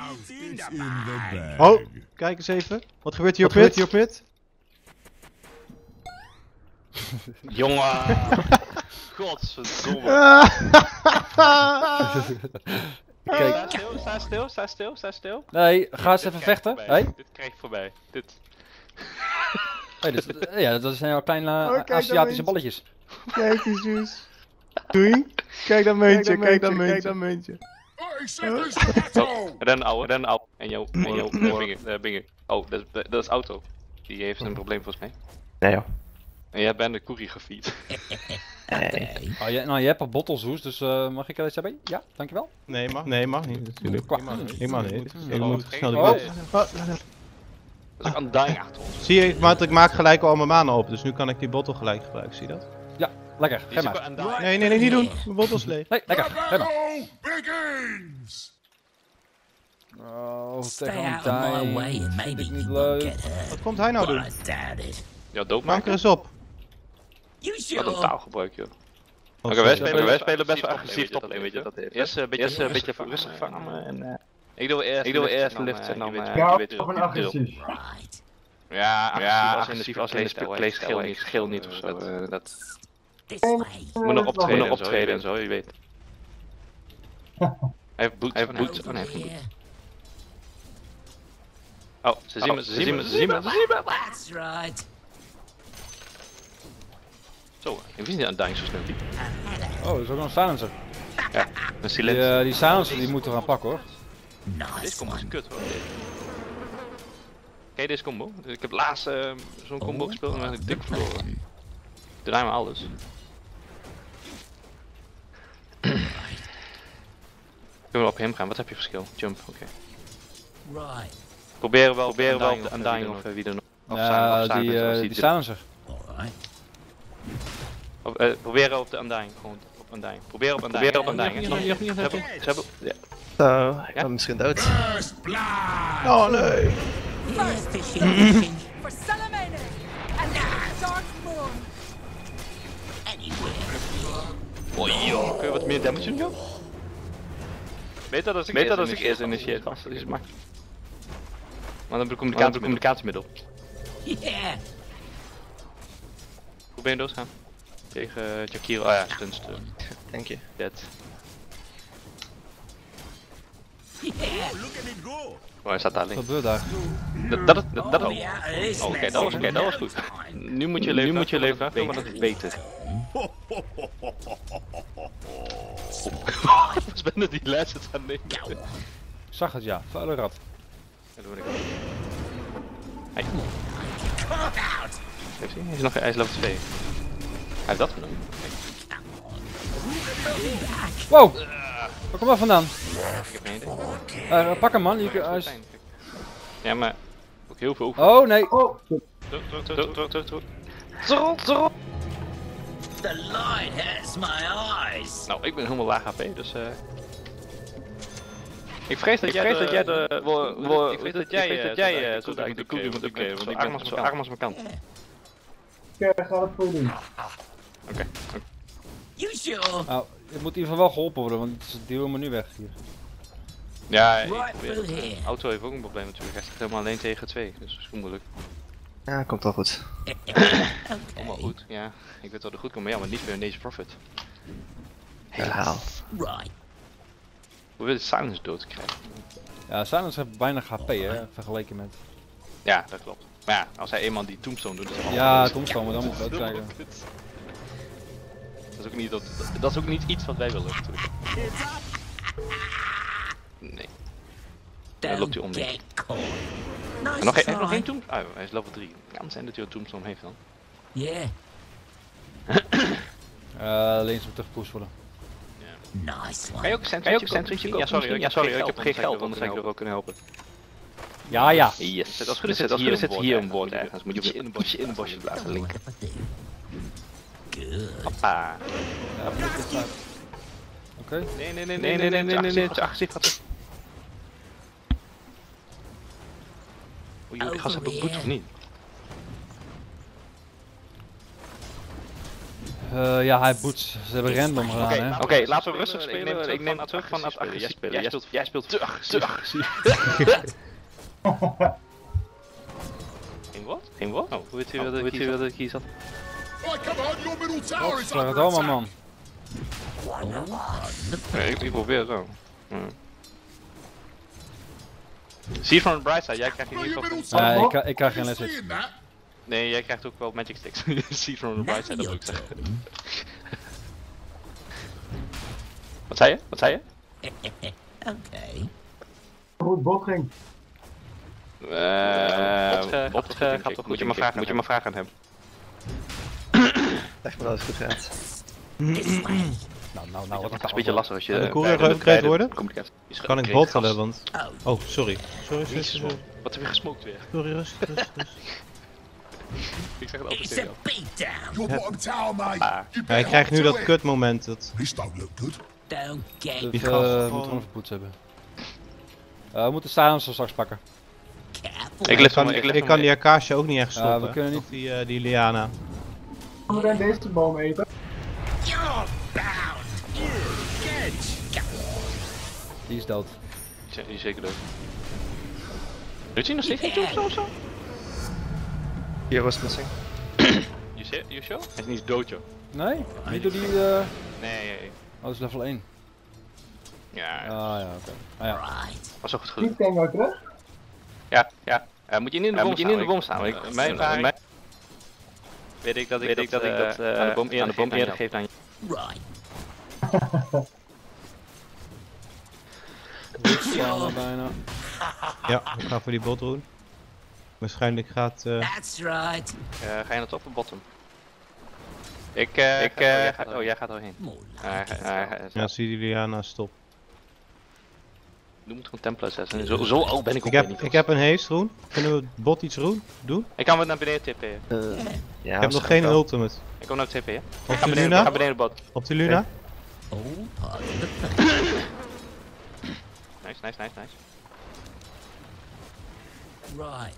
Oh, kijk eens even. Wat gebeurt hier op pit? Jongen! Godverdomme! Kijk. Sta stil. Nee, ga eens even vechten. Hey? Dit krijg je voorbij. Dit. Hey, ja, dat zijn jouw kleine Aziatische balletjes. Kijk eens, Joes. Doei. Kijk dat muntje, kijk dat muntje. Ren ouwe. En jouw binger. Oh, dat is auto. Die heeft een probleem volgens mij. Nee joh. En jij bent de koerie gefiet. Oh, je hebt al bottles, dus mag ik er iets hebben? Ja, dankjewel. Nee, mag niet. Natuurlijk. Ik mag niet. Ik Oh, moet snel oh. die bot. Dat is een dying achter ons. Zie je, want ik maak gelijk al mijn manen op, dus nu kan ik die bottle gelijk gebruiken, zie je dat? Ja, lekker. Ga maar. Nee, niet doen. Mijn bottle is leeg. Nee, lekker. Ga maar. Oh, tegen een dying. Vind ik niet leuk. Wat komt hij nou doen? Ja, dood Maak er maken. eens op. Wat een taalgebruik, joh. Oh, Oké, wij sorry. spelen best wel agressief top lane, weet je dat heeft. Eerst een beetje rustig vangen en... Ik doe eerst lift en dan... Op een agressief. Ja, agressief als in de playstyle, geel niet of zo. Dat moet nog optreden en zo, je weet. Hij heeft boots. Oh, nee, hij heeft geen boots. Oh, ze zien me. That's right. Zo, ik wist niet aan dying zo snel die. Oh, dat is ook nog een silencer. Ja, een silent. Die silencer die moeten we gaan pakken hoor. Deze combo is kut hoor. Ken je deze combo? Ik heb laatst zo'n combo gespeeld en dan heb ik dik verloren. Draai maar alles. Kunnen we op hem gaan? Wat heb je verschil? Jump, oké. Right. Proberen wel op de Undying of wie er nog. Ja, die silencer. Alright. Proberen op de Undying, gewoon op Undying. Probeer op Undying. Ze hebben... Ja. Zo, ik ben misschien dood. Oh nee. Fishing. For Salamene and Dark Moon. Anywhere. Oh joh, kun je wat meer damage doen joh? Beter dat ik eerst initieer was, dat is makkelijk. Maar dan heb ik communicatiemiddel. Yeah. Hoe ben je doodgaan? Tegen Jakiro, oh ja, stunst. Dank je. Dead. Yeah. Oh, hij staat daar Wat links. gebeurt daar? Dat Oh, yeah, this oké, dat was goed. Nu moet je leven afvullen, maar dat is beter. Was ben je die laatste aan nemen? Ik zag het ja, vuile rat. Ja, dat wil ik ook. Hey. Hij is level 2. Hij heeft dat genomen. Wow! Waar komt dat vandaan? Ik heb geen idee. Pak hem man, hij is... Ja, maar ook heel veel. Oh nee! Terug. The light hurts my eyes. Nou, ik ben helemaal laag HP, dus ik vrees dat jij zo de koerie moet upgraden, want ik ben zo arm als mijn kant. Ik ga het voor doen. Oké. You sure? Nou, het moet in ieder geval wel geholpen worden, want ze duwen me nu weg hier. Ja, Right through here. auto heeft ook een probleem natuurlijk. Hij staat helemaal alleen tegen 2, dus dat is moeilijk. Ja, komt wel goed. Allemaal goed, ja. Ik weet wel dat goed komt, maar ja, maar niet meer een Nation Profit. Herhaal. Right. Hoe wil je de Silence dood krijgen? Ja, Silence heeft weinig HP hè, vergeleken met... Ja, dat klopt. Maar ja, als hij eenmaal die Tombstone doet, is het Ja, Tombstone, dan moet ik dat krijgen. Dat is ook niet iets wat wij willen natuurlijk. Nee. Dan loopt hij om. Get caught. Nice En nog try. één Tombstone? Oh, hij is level 3. Kan zijn dat hij een Tombstone heeft dan. Yeah. Alleen ze teruggepusht worden. Nice one. Kan je ook een sentrytje kopen? Ja, sorry, ik heb geen geld, anders zou ik er wel kunnen helpen. Ja, ja. Yes, als het zit hier een woord ergens. Moet je in een bosje blazen, link. Good. Hoppa. Ja, dit gaat. Oké. Nee, te agressief gaat. Oei, die gast heeft ook boots of niet? Ja, hij boet. Ze hebben random gedaan, hè. Oké, laten we rustig spelen. Ik neem terug van het agressief spelen. Jij speelt te agressief. Geen wat? Oh, hoe weet je dat ik hier zat? Godverdomme, man. Nee, ik probeer het zo. Zie van de bright side, jij krijgt in ieder geval... Nee, ik krijg geen les. Nee, jij krijgt ook wel magic sticks. Zie van de bright side, dat wil ik zeggen. Wat zei je? Okay. Goed, bot ging. Moet je maar vragen aan hem. Echt wel eens goed gaat. Nou, wat Het is een beetje lastig als je... Kan de courier geüpgrade worden? Communicatie. Kan ik bottelen, want... Oh, sorry. Sorry. Wat heb je gesmokt weer? Sorry, rustig. Ik zeg het altijd It's tegen a jou. beatdown. Your bottom tower, mate. Ja, ik krijg nu dat kutmoment. Dat... This don't look good. Don't get Dus we moeten gewoon poets hebben. We moeten Silence straks pakken. careful. Ik kan die Akasha ook niet echt stoppen. we kunnen niet- Of die Liana. We gaan deze boom eten. You're bound. Die is dood. Die is zeker dood. Doet hij nog steeds niet zo? Hier was missing. You sure? Hij is niet dood, joh. Nee? Niet door die... Nee. Oh, dat is level 1. Ja, Ah ja, oké. Ah ja. Right. was ook goed Die gedaan. tango terug. Ja. Moet je niet in de bom staan. Mijn ervaring... Weet ik dat aan de bom eerder geef dan je. Right. Bijna. Ja, ik ga voor die bot doen. Waarschijnlijk gaat... That's right. Ga je naar top of bottom? Jij gaat er heen. More like Ja, zie die Liana stop. Je moet gewoon Templar zetten. Zo oud ben ik ook niet. Ik heb een haste rune. Kunnen we het bot iets doen? Ik kan het naar beneden tippen. Ja, Ik heb nog geen ultimate. Ik kom naar het tippen, ja? Op de Ga Luna? beneden bot. Op de Luna? all part of the plan. Nice. Right.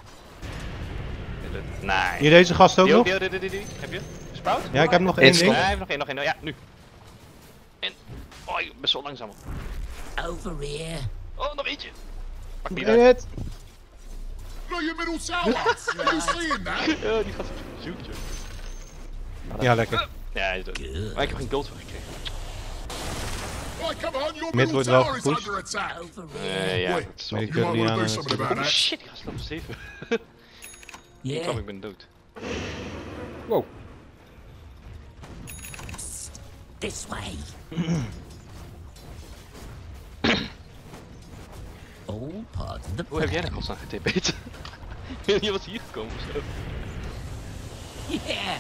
Nice. Hier deze gast ook nog? Die. Heb je? Sprout? Ja, ik heb nog één ding. Nee, hij heeft nog één. Ja, nu. En. Oh, ik ben zo langzaam. Over here. Oh, nog eentje. Pak die Eet uit. het! Look, your middle tower. Are you seeing that? Ja, die gaat zoekje. Ja, lekker. Ja, hij is dood. Good. Maar ik heb geen gold voor gekregen. Right, come on, your Mid middle wordt wel tower is gepusht. under attack. Over here. Ja, Wait, dat is Maar wel... die You kut might want to Liana do is... something about Oh that. shit, die gaat level 7. Ik Yeah. ben dood. Wow. This way. all part of the Hoe heb jij plan. de godsnaam getpt? Je was hier gekomen of zo. Yeah.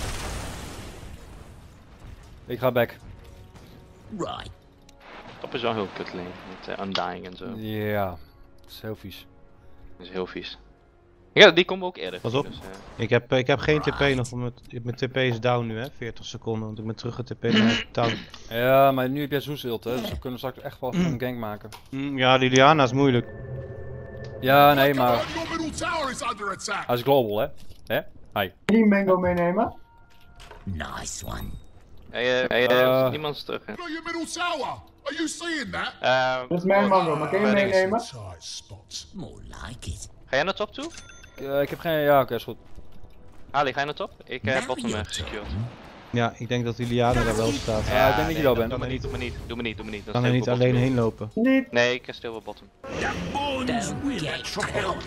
Ik ga back. Right. Top is wel heel kut alleen. Met undying en zo. Ja. Dat is heel vies. Dat is heel vies. Ja, die komen we ook eerder. Pas op. Dus, Ik heb geen TP nog, mijn TP is down nu hè, 40 seconden, want ik ben terug TP naar down. Ja, maar nu heb jij Zeus-ult, hè, dus we kunnen straks echt wel een gank maken. Ja, die Liana is moeilijk. Ja, nee, Come maar on, your middle tower is under attack. hij is global, hè? Hè? Hi. Die mango meenemen. Nice one. niemand is terug, hè. Look, your middle tower. Are you seeing that? Dat is mijn mango, maar kan je meenemen? Tight spots. More like it. Ga jij naar top toe? Ik heb geen... Ja, oké, is goed. Ali, ga je naar top? Ik heb Now bottom you're gesecured. Ja, ik denk dat die Liana daar wel staat. Ja, ik denk dat je wel bent. Doe me niet. Doe me niet. Dan Kan stel er ik niet wel alleen bottom. heen lopen. Niet. Nee, ik stil wel bottom. Don't get down.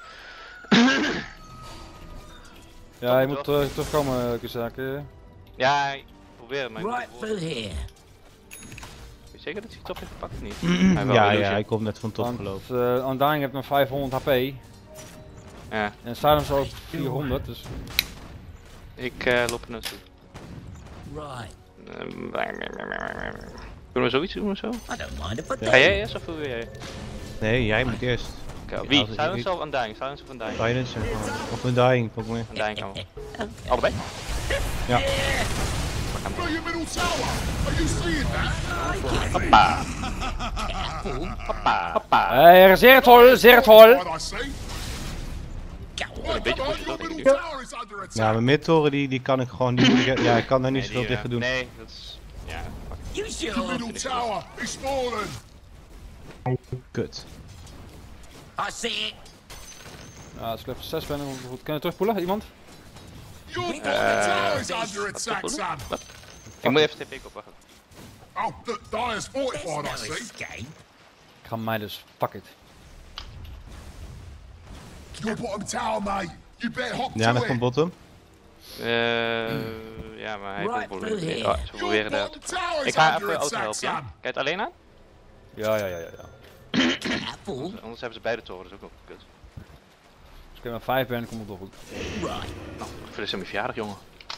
Ja, je moet terugkomen, Kuzak. Ja, ik probeer het, maar ik Right through here. weet je zeker dat hij top heeft gepakt of niet? Ja, hij komt net van top Want gelopen. Undying heeft nog 500 HP. Ja, En Silence ook 400, dus... ik loop er naartoe. Right. Kunnen we zoiets doen of zo? I don't mind if I Ga jij do. eerst of wil jij? Nee, jij moet eerst. Oké, wie? als ik Silence niet- of Undying? Silence of Undying? Silence of een dying, volgens mij. Undying kan wel. Okay. Allebei? Look, your middle tower. Are you seeing that? Hoppa. Hoppa. Zeer het hol, zeer het hol! What I say? Go Right, een beetje pushen toch, denk ik. Tower is under attack. Ja, mijn midtoren die kan ik gewoon, die moet ik, ja, ik kan daar niet zoveel tegen doen. Nee, dat is... Ja, fuck. You The sure? middle tower is fallen. Kut. I see it. Ja, als ik level 6 ben, dan goed. Kan je terugpoelen, iemand? Your bottom tower is under attack, son. Ik moet even TP opwachten. Oh, the Dire's There's fortified, no I see. escape. Ik ga mij dus, fuck it. Your bottom tower, mate. You better hop Ja, to nog van it. bottom. Ja, maar hij Right wil through proberen. here. Oh, ze proberen Your dat. bottom tower Ik is ga under even auto attack, helpen, ja? son. Kijk het alleen aan? Ja. Careful. Anders hebben ze beide toren, dus ook nog kut. Als ik maar 5 ben, komt het toch goed. Right. Nou, gefeliciteerd mijn verjaardag, jongen.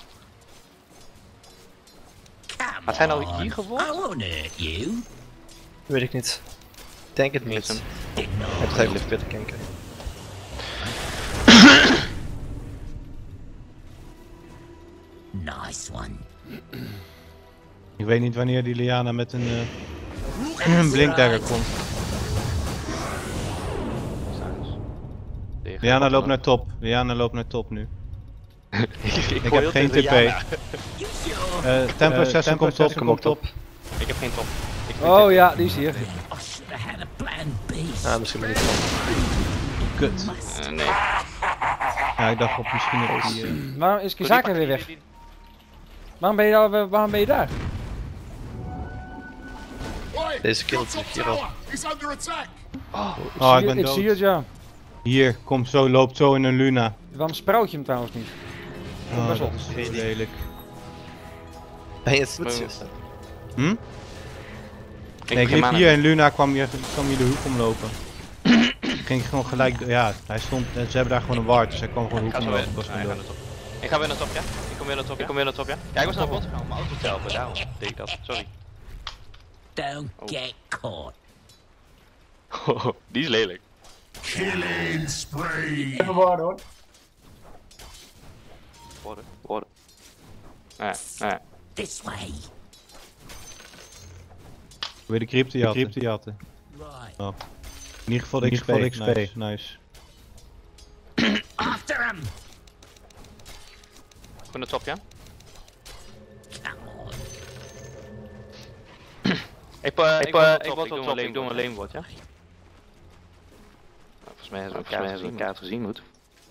Come Had hij nou on. hier gewonnen? I won't hurt you. Weet ik niet. Ik denk het Mis hem. niet. Did Ik not. heb het even willen kijken. Nice one. Ik weet niet wanneer die Liana met een blinkdagger komt. Liana loopt naar top. Liana loopt naar top nu. Ik heb geen TP. You sure? Templar 6 komt top, Kom op top. Ik heb geen top. Ik Oh ja, die is hier. I should have had a plan B. Ah, misschien maar niet top. Kut. nee. Ja, ik dacht op misschien op die... Waarom is Kizaka weer weg? Waarom ben je daar? Oi, Deze kill your het top hier al. tower is under attack. Oh, ik ben Ik zie dood. het, ja. Hier, kom zo, loopt zo in een Luna. Waarom sprout je hem trouwens niet? Oh, best wel. dat is zo lelijk. Ben je het voetjes? Hm? Nee, ik liep hier en Luna kwam hier de hoek omlopen. Ging gewoon gelijk, ja, hij stond, ze hebben daar gewoon een ward, dus hij kwam gewoon de hoek omlopen. Ik was gewoon dood. Ik ga weer naar top, ja? Ik kom weer naar top, ja? Ja, ik was naar bot gegaan om mijn auto te helpen, daarom deed ik dat. Sorry. Don't get caught. Die is lelijk. Killing spree. Even worden hoor. Worden. Ja. This way. Wil je de crypto jatten? Right. In ieder geval de XP. Nice. After him. Goed naar top, ja? Come on. Ik doe een leenwoord, ja? Volgens mij hebben we een kaart gezien, moet.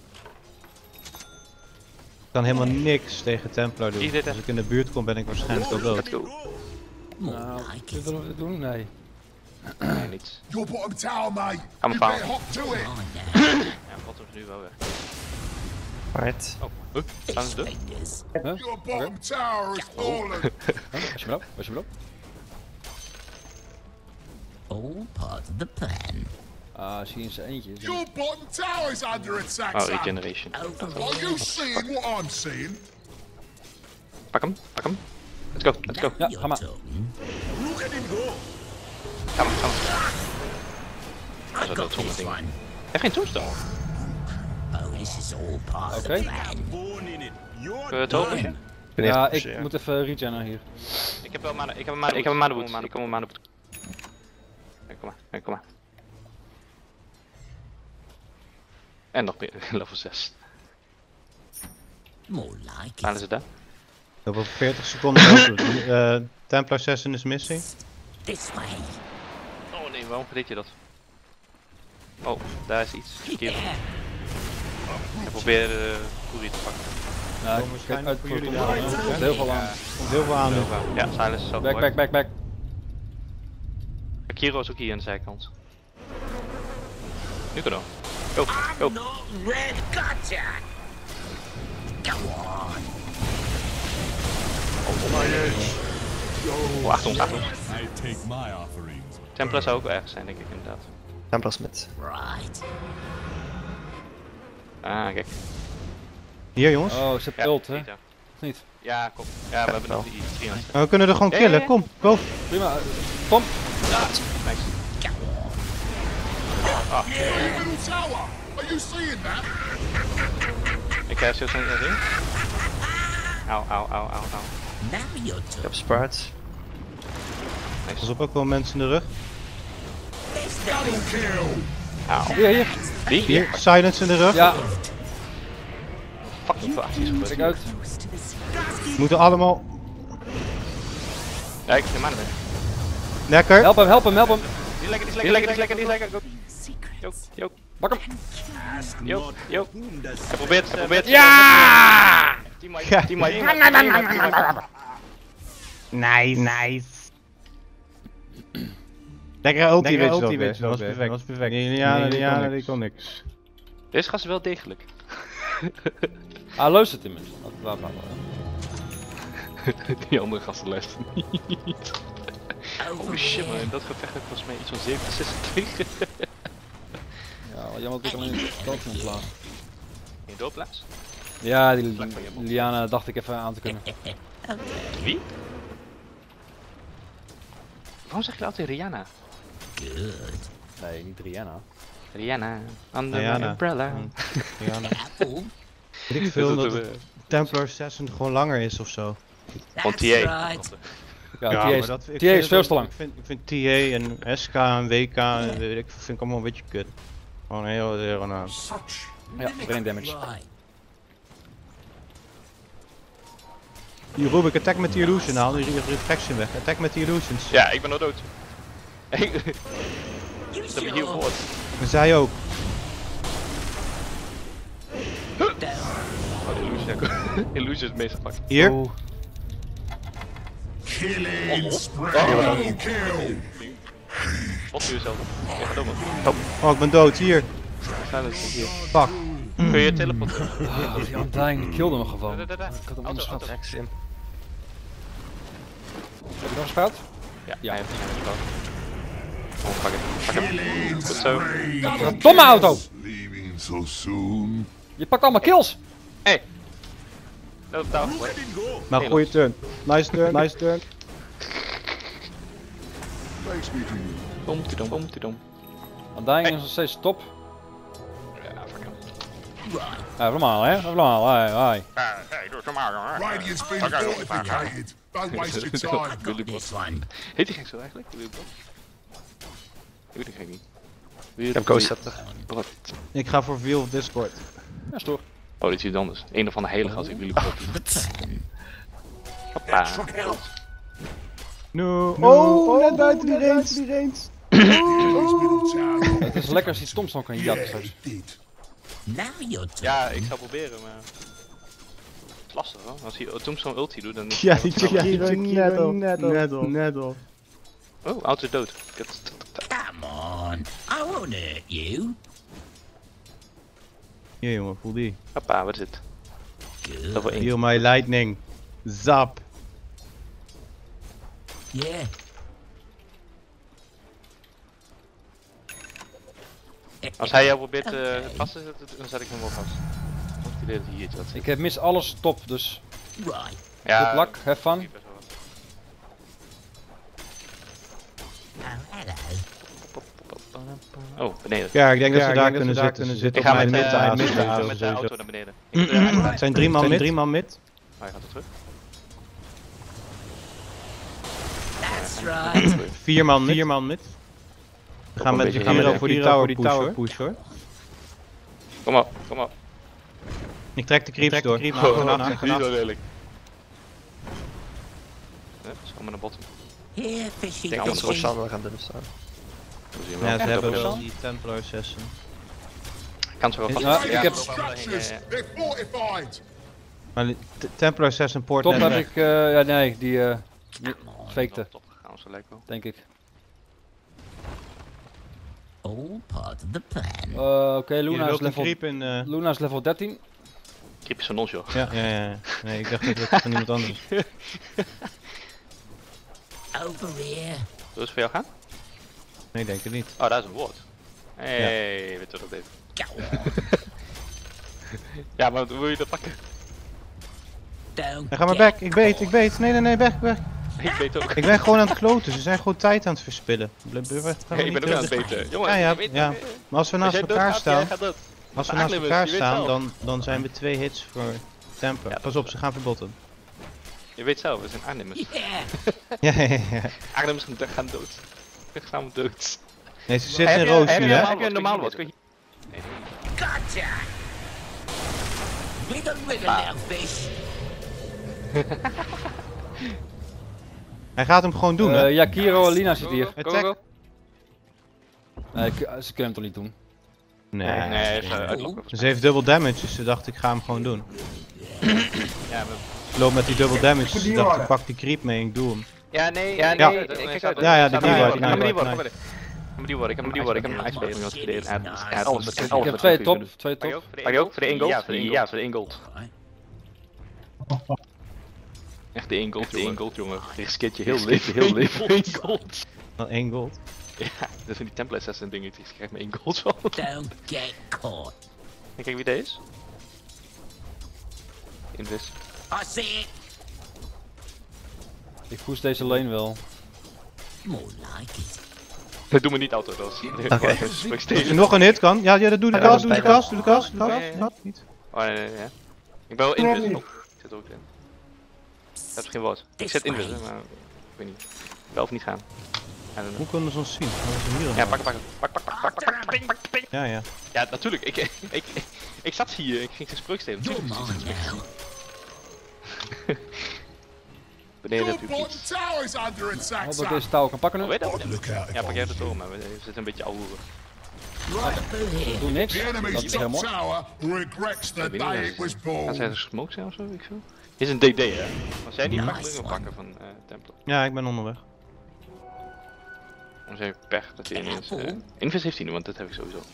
Ik kan helemaal niks tegen Templar doen. Zie je dit, hè? Als ik in de buurt kom ben ik waarschijnlijk al dood. More Nou, like dit it. willen we doen? Nee. Nee, niets. Your bottom tower, mate. Ga maar You better fout. hop to it. On now. Ja, bottom is nu wel weg. Right. Oh, staan ze er? Fingers. Your bottom tower is fallen. Was je blauw? All part of the plan. Ah, zie je in zijn eentje. Your bottom tower is under attack, Oh, son. regeneration. Over Are you seeing what I'm seeing? Pak hem. Let's go. now Ja, you're ga maar. talking. Look at him go. Ga maar. I dat got sommige this dingen. one. Hij heeft geen toestel. Oh, this is all part of Oké. the plan. Kunnen we het hopen? Ik ben Ja, echt ik moet even regenen hier. Ik heb wel mana. Ik heb een mana boot. Ik kom een mana boot. Kom maar. En nog level 6. More like Waar it. is het daar? Ik heb op 40 seconden dood. Templar 6 is missing. This way. Oh nee, waarom verdeed je dat? Oh, daar is iets. Verkeerd. Yeah. Ik probeer de Fury te pakken. Ja, Kom ik waarschijnlijk uit voor voor jullie komt daar, er hè? heel veel aan. Komt heel veel aan nu. Ja, Silas is zo Back. Kiro is ook hier aan de zijkant. Nu kan Go. I'm not red. Gotcha. Go on. Oh, achter ons. I take my offerings. Templar zou ook wel ergens zijn, denk ik inderdaad. Templar Smith. Right. Ah, kijk. Hier jongens. Oh, ze heeft ult, hè? ziet er. Of niet? Ja, kom. Ja, we hebben nog die 300. We kunnen er gewoon Ja, killen, ja. kom, go. Prima. Kom. Nice. Your middle tower. Are you seeing that? Ik krijg zo zo'n ding. Au. Now you're Ik heb talking. Sparts. Pas op, ook wel mensen in de rug. Double kill. Au. Hier. Die? Hier, silence in de rug. Ja. fucking veel acties gebeurd. Kijk uit. We moeten allemaal... Ja, ik heb mana weg. Lekker. Help hem, help hem, help hem. Die is lekker. Yo. Pak hem. Yo. Hij probeert. Ja! Team Nice. Lekker ulti, weet je. Dat was perfect. Liliana, die kon niks. Deze gast is wel degelijk. Ah, luistert immers. Die andere gasten luisteren niet. Oh shit man, dat gevecht heeft volgens mij iets van 7-26. Ja, jammer dat ik al in de kant moet slaan. In doorplaats? Ja, die Liliana dacht ik even aan te kunnen. Wie? Waarom zeg je altijd Rihanna? Nee, niet Rihanna. Rihanna, under my umbrella. Rihanna. Weet ik veel dat Templar Assassin gewoon langer is ofzo. Van TA. Ja, TA is veel te lang. Ik vind TA en SK en WK en weet ik, vind ik allemaal een beetje kut. Gewoon heel naam. Ja, brain damage. Die Rubik, attack met die illusion, haal die reflection weg. Attack met die illusions. Ja, ik ben al dood. Dat heb je hier gehoord. En zij ook. Oh, illusion is het meeste pak. Hier. Killing spree. Kill. Wat doe je zelf? Ja, ga door man. Oh, ik ben dood, hier. Hier. Fuck. Kun je teleporten? Die Undying killde me gewoon. Daar. Ik had hem onderschat. Heb Sim. je nog gespeeld? Ja, hij heeft het gespeeld. Oh, pak hem. Goed zo. Domme auto! Leaving so soon. Je pakt allemaal kills! Hey! Dat is down. Maar goeie turn. Nice turn. Thanks, meeting. Dom. Undying is nog steeds top. Ja, fuck hem. Ja, normaal hè? Normaal, hi. Hey, doe het normaal jongen. Radiant's been fortified. Don't waste your time. Willy This one. Heet die gek zo eigenlijk? Willy Bot? Ik weet die gek niet. Ik heb Ghost Scepter. Wat? Ik ga voor Wheel of Discord. Ja, is toch. Oh, dit is iets anders. Een of andere hele gast in Willy Bot. Hoppa. No. Oh, net buiten die range. Het is lekker als die stomstok kan jatten straks. Now you're Ja, ik zou proberen, maar... Het is lastig hoor. Als hij Tombstone ulti doet, dan... Ja, die Kiro net op. Oh, auto is dood. Come on. I won't hurt you. Hier jongen, voel die. Hoppa, wat is het? Dat wel één. Heal my lightning. Zap. Yeah. Als hij jou probeert vast te zetten, dan zet ik hem wel vast. Ik heb het idee dat hij hier zat. Ik heb mis alles top, dus Right. good luck, have fun. Oh, hello. Oh, beneden. Ja, ik denk dat ze daar kunnen zitten. Ik ga met mid de auto naar beneden. Het zijn 3 man mid. Oh, hij gaat er terug. That's right. 4 man mid. We gaan met Kiro voor die tower push hoor. Kom op. Ik trek de creeps door. Niet zo lelijk. Ze komen naar bottom. Here, fishy. Denk Dat allemaal ze dat Roshan gaan doen staan. Ja, ze hebben wel. wel die Templar Assassin. Kan ze wel vast. Ja, ik heb Structures. They're fortified. Maar die Templar Assassin poort top net heb weg. ik, ja nee, die fakte, Top gegaan, zo lijkt wel. denk ik. All part of the plan. Oké, Luna is level creep in. Luna is level 13. Creep is van ons joh. Ja. Nee, ik dacht dat het van iemand anders. Over here. Zullen we eens voor jou gaan? Nee, denk het niet. Oh, daar is een woord. Hey, weet je wat dat heeft? Go on. Ja, maar hoe wil je dat pakken? Don't Dan ga maar get back. Ik weet. Nee, weg. Ik weet ook. Ik ben gewoon aan het kloten. Ze zijn gewoon tijd aan het verspillen. Ik ben ook aan het weten. Jongen, Ja. je weet- Maar als we naast Als jij elkaar doodgaat, jij staan, gaat dood. als we Maar naast Agnemus, elkaar je weet staan, zelf. dan zijn we 2 hits voor Temper. Ja, Pas op, ze gaan verbotten. Je weet zelf, we zijn Arnhemmers. Yeah. Ja. Arnhemmers gaan dood. We gaan dood. Nee, ze zitten in roos nu, hè? Heb je een normaal woord? Gotcha. Hij gaat hem gewoon doen, hè? Ja, Kiro en Lina zit hier. Attack. Ze kunnen hem toch niet doen? Nee. Nee, uitlokken. Ze heeft dubbel damage, dus ze dacht ik ga hem gewoon doen. Ja, Ik loop met die dubbel damage, dus ze dacht ik pak die creep mee en ik doe hem. ja, nee. Ja, de die wordt. Ik heb hem ijsberen als verdedigen. Ik heb 2 top. 2 top. Pak je ook voor de 1 gold? Ja, voor de 1 gold. Echt de 1 gold, jongen. Je skit je heel leven. 1 gold. Wel 1 gold. Ja, dat zijn die Temple Assassin dingetjes. Ik krijg me 1 gold van. Don't get caught. En kijk wie deze is. Invis. I see it. Ik push deze lane wel. More like it. Dat doen we niet auto, dat is. Oké. Als je nog een hit kan, ja, dat doe de kast, doe de kast. Niet. Oh nee, ja. Ik ben wel invis. Oh, ik zit er ook in. Dat is geen woord. Ik zet invis, maar ik weet niet. Wel of niet gaan. Hoe kunnen ze ons zien? Ja, pak. Ja. Ja, natuurlijk. Ik zat hier, ik ging geen spreuk stelen. You're mine now. Beneden heb Your je bottom iets. tower is under Ik attack, hoop dat son. deze touw kan pakken nu. Weet dat? Look out. Ja, pak jij de toren, maar we zitten een beetje ouwe. Right through here. Doe niks. The Dat enemy's is top helemaal. tower regrets the day it was Gaan zij born. er smoke zijn of zo? Ik veel. Dit is een DD, hè? Als jij niet pakt, moet je hem pakken van Templar. Ja, ik ben onderweg. Dan zijn we pech dat hij ineens... Invis heeft hij nu, want dat heb ik sowieso.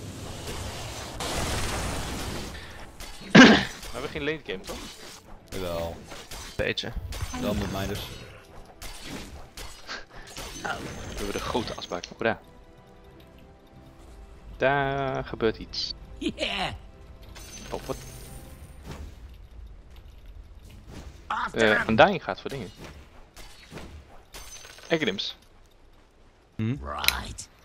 We hebben geen late game, toch? Jawel. Beetje. Dan met mij dus. We hebben de grote asbak. Oh, daar. Daar gebeurt iets. Yeah. Oh, wat? After him. Undying gaat voor dingen. Egrims. Right.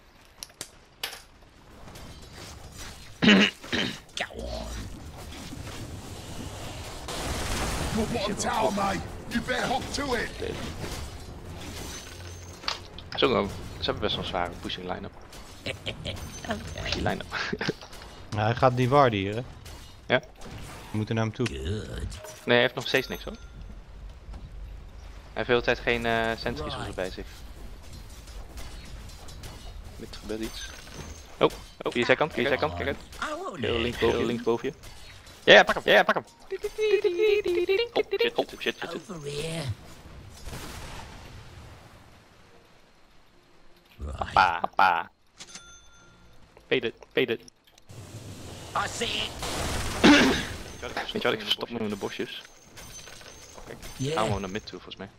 Go on. Your bottom tower, mate. You better hop to it. Ze hebben best wel een zware pushing line-up. Pushing line-up. Ja, hij gaat die warden hier, hè? Ja. We moeten naar hem toe. Good. Nee, hij heeft nog steeds niks hoor. Hij heeft de hele tijd geen sentries of zo bij zich. Er gebeurt iets. Oh, via zijkant, kijk uit. I won't Heel links boven je. Ja, pak hem, pak hem. Oh, shit. over here. Right. Papa. Paid it. I see it. Weet je wat, ik verstop me in de bosjes. Kijk, gaan we Yeah. gewoon naar mid toe volgens mij.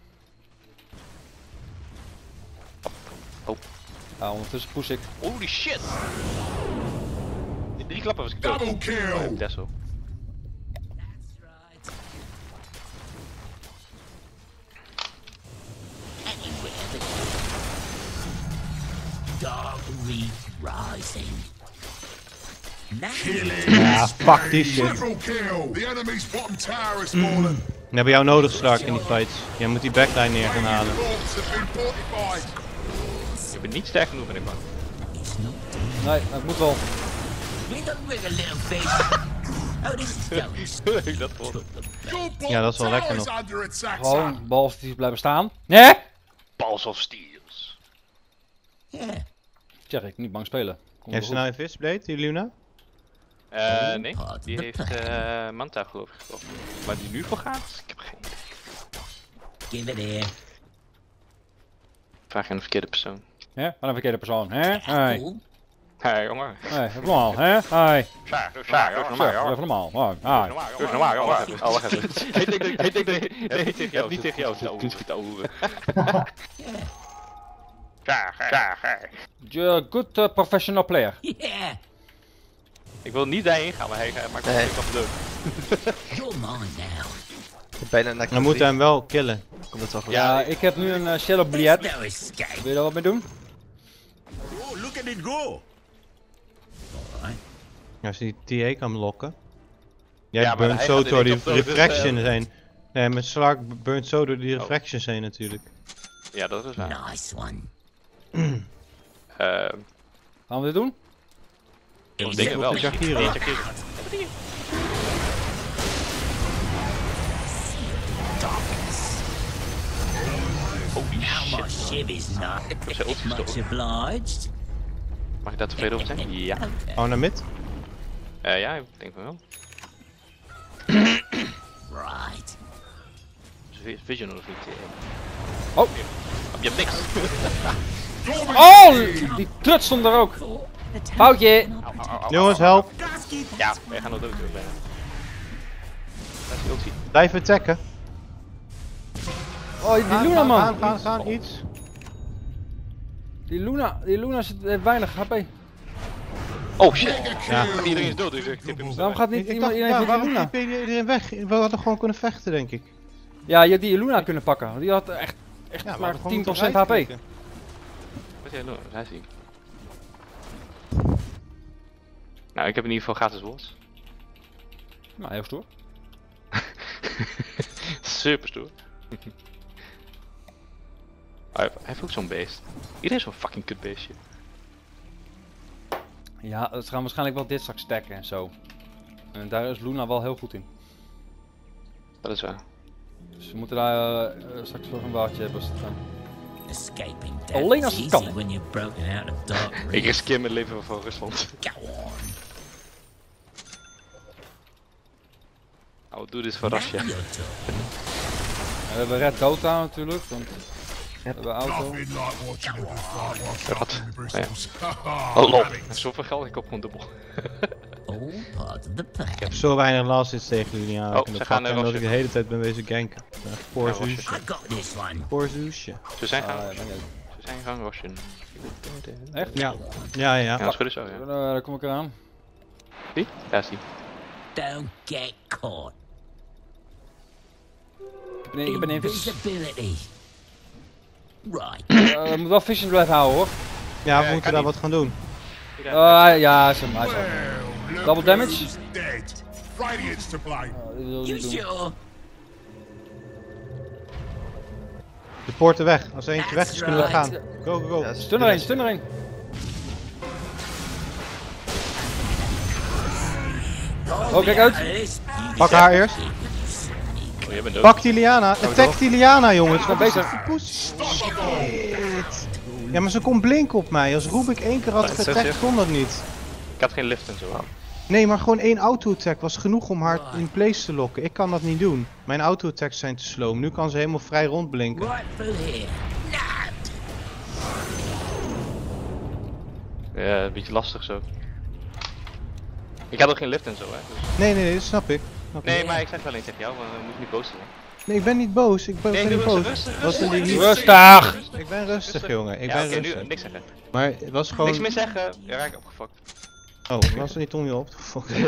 Ja, ondertussen push ik. Holy shit! In 3 klappen was ik dood. Double kill. Dessel. That's right. Anywhere that Dark Reef Rising. Ja, fuck die shit. Triple kill. The enemy's bottom tower is fallen. We hebben jou nodig, Stark, in die fights. Jij moet die backline neer gaan halen. Forts have been fortified. Je bent niet sterk genoeg, ben ik bang. It's not Nee, dat moet wel. with a little fish. Oh, this is going. Dat volgt. Your bottom Ja, dat is wel lekker tower is nog. under attack, Gewoon son. behalve die blijven staan. Nee! Balls of Steels. Yeah. Zeg ik, niet bang spelen. Komt Heeft ze wel nou een visblade, die Luna? Nee. Die heeft Manta geloof ik gekocht. Maar die nu voor gaat? Ik heb geen idee. Give it here. Vraag je aan de verkeerde persoon. goed. Hè? Wat een verkeerde persoon, hè? Hey. Cool. Hey jongen. Hey, even normaal, hè? Hey. Sjaak, Zeg, even normaal. Hey. Doe normaal, joh. Wacht even. Oh, wacht even. Hij denkt niet tegen jou. Niet tegen jou. You're a good professional player. Yeah. Ik wil niet daarheen gaan, maar hij maakt me wel dood. You're mine now. Bijna naar We moeten hem wel killen. Komt het wel goed. Ja, ik heb nu een Shadow Bliat. No escape. Wil je daar wat mee doen? Oh, look at it go. Ja, als je die TA kan lokken. Jij Ja, maar burnt hij zo gaat door die ineens op de- refractions heen. Nee, met Slark burnt zo door die refractions heen natuurlijk. Ja, dat is waar. Nice one. Gaan we dit doen? Dingen wel. Jakiro. Nee, Jakiro. My ship is not much obliged. Mag ik daar tevreden over zijn? Ja. Oh, naar mid? Ja, ik denk van wel. Right. Vision of niet? Oh! Je hebt niks. Oh! Die trut stond er ook. Foutje! Jongens, help. Ja, wij gaan er dood bijna. Dat is ulti. Blijf attacken. Oh, die Luna man! Gaan, iets. Die Luna heeft weinig HP. Oh shit! Ja. Iedereen is dood, dus ik tip hem. Waarom gaat niet Ik iemand dacht, iedereen ja, voor die waarom Luna? liep iedereen weg? We hadden gewoon kunnen vechten, denk ik. Ja, je had die Luna kunnen pakken. Die had echt Ja, maar 10% HP. Wat jij doen? Hij zie. Nou, ik heb in ieder geval gratis woord. Nou, heel stoer. Super stoer. Hij heeft ook zo'n beest. Iedereen is zo'n fucking kut beestje. Ja, ze gaan waarschijnlijk wel dit straks stacken en zo. En daar is Luna wel heel goed in. Dat is waar. Dus we moeten daar straks wel een waardje hebben als het kan. Escaping death Alleen als is het easy kan. when you're broken out of dark Ik reach. riskeer mijn leven voor Rusland. Go on. Oh, doe dit voor Now Rasje. you're talking. We hebben Red Dota natuurlijk, want we hebben auto. Nothing like watching a good fight while Wat? sharpening the bristles. Oh lol. Zoveel geld, ik koop gewoon dubbel. All part of the plan. Ik heb zo weinig last tegen jullie aan. Oh, ze gaan dat rushen. ik de hele tijd ben bezig ganken. Poor Ja, rushen. Zeusje. I got this one. Poor Zeusje. Ze zijn Ah, gaan. ja, dank je. Ze zijn gaan rushen. Echt? Ja. Ja, Ja, ja. dat is goed zo, ja. Daar kom ik eraan. Zie? Daar is die. Don't get caught. Ik ben even. Invisibility. Right. We moeten wel vision blijven houden hoor. Ja, we kan moeten daar niet. wat gaan doen. Ja, hij is hem. Hij is hem. Well, look Double damage? who's dead. Radiant's to blame. Dit wil You ik niet doen. sure? De poorten weg. Als er eentje weg is, kunnen we That's gaan. Go, go, go. Ja, Stun er een, stun er een. Oh, kijk uit. Pak haar eerst. Oh, jij bent dood. Pak die Liana. Attack die Liana, jongens. Wat is er? Ja, maar ze komt blinken op mij. Als Rubik 1 keer had geattackt, kon dat niet. Ik had geen lift en zo. Nee, maar gewoon 1 auto-attack was genoeg om haar in place te lokken. Ik kan dat niet doen. Mijn auto-attacks zijn te slow. Nu kan ze helemaal vrij rondblinken. Right through here. Nah. Ja, een beetje lastig zo. Ik had ook geen lift en zo, hè. Dus... Nee, dat snap ik. Nee, maar ik zeg wel eens tegen jou, want we moeten niet boos zijn. Nee, ik ben niet boos. Ik ben Nee, niet doe boos. rustig, Was rustig. er niet- Rustig! Ik ben rustig, jongen. Ik Ja, ben oké, rustig. nu niks zeggen. Maar het was gewoon... Niks meer zeggen, ja, raak ik opgefokt. Oh, was er niet om je op te fokken?